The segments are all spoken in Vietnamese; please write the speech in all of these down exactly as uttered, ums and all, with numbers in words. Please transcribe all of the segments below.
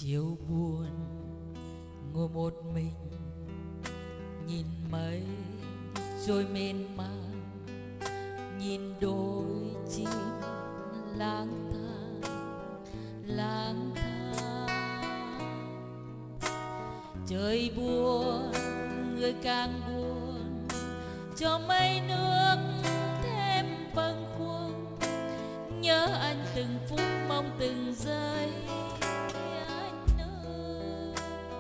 chiều buồn ngồi một mình nhìn mây trôi mênh mang, nhìn đôi chim lang thang lang thang. Trời buồn người càng buồn, cho mây nước thêm bâng khuâng, nhớ anh từng phút mong từng giây anh ơi.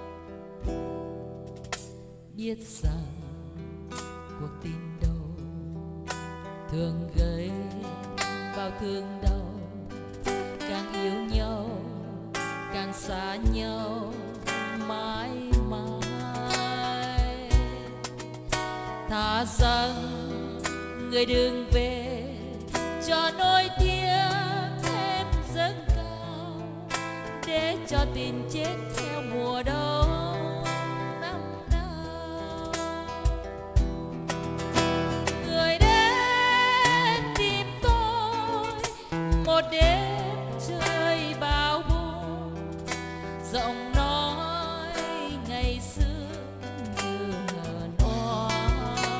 Biết rằng cuộc tình đầu thường gây bao thương đau, càng yêu nhau càng xa nhau mãi mãi. Thà rằng người đừng về cho nỗi tiếc thêm dâng cao, để cho tình chết theo mùa đông năm nào. Người đến tìm tôi một đêm trời bão buồn, giọng nói ngày xưa như hờn oan.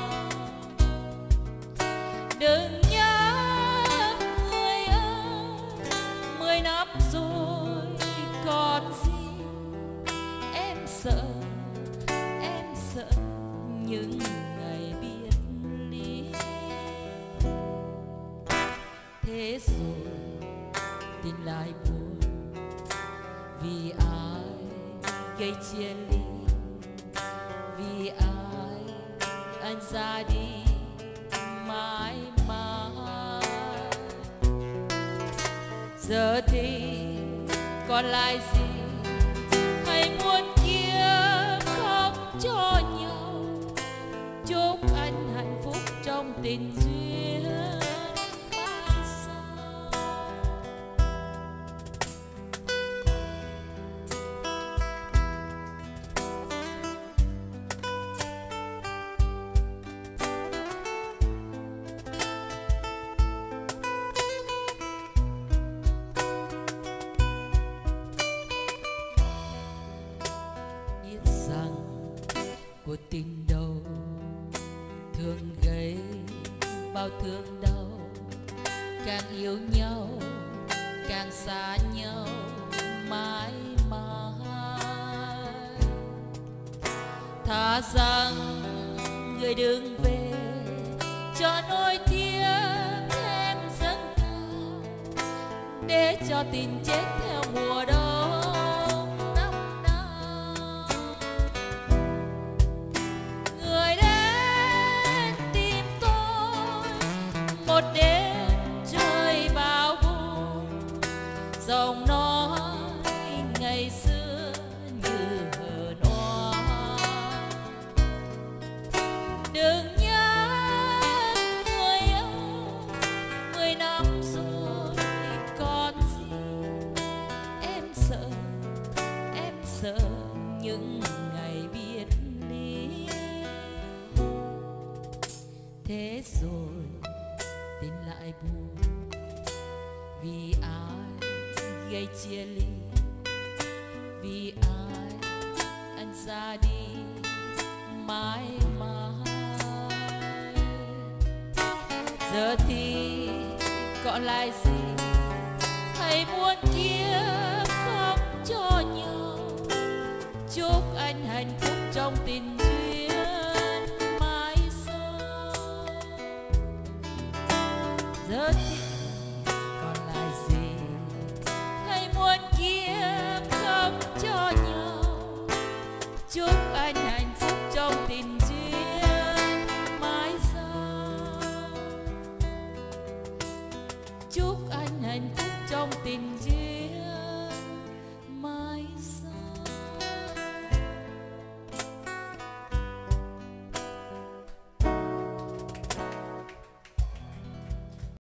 Đừng nhớ người ơi, mười năm rồi còn gì. Em sợ, em sợ những ngày biệt ly. Thế rồi tình lại buồn, vì ai gây chia ly, vì ai anh ra đi mãi mãi. Giờ thì còn lại gì, hay muôn kia khóc cho nhau. Chúc anh hạnh phúc trong tình duyên mãi sau. Biết rằng cuộc tình đầu thường gây bao thương đau, càng yêu nhau càng xa nhau mãi mãi. Thà rằng người đừng về cho nỗi tiếc thêm dâng cao, để cho tình chết theo mùa đông năm nào. Người đến tìm tôi một đêm trời bão buồn, giọng nói ngày xưa như hờn oan. Đừng nhớ người ơi, mười năm rồi còn gì. Em sợ, em sợ những ngày biệt ly. Thế rồi tình lại buồn, vì ai gây chia ly, vì ai anh ra đi mãi mãi. Giờ thì còn lại gì, hay muôn kiếp khóc cho nhau. Chúc anh hạnh phúc trong tình duyên mãi sau. Giờ thì còn lại gì, hay muôn kiếp khóc cho nhau. Chúc anh hạnh phúc trong tình duyên mãi sau. Chúc anh hạnh phúc trong tình duyên.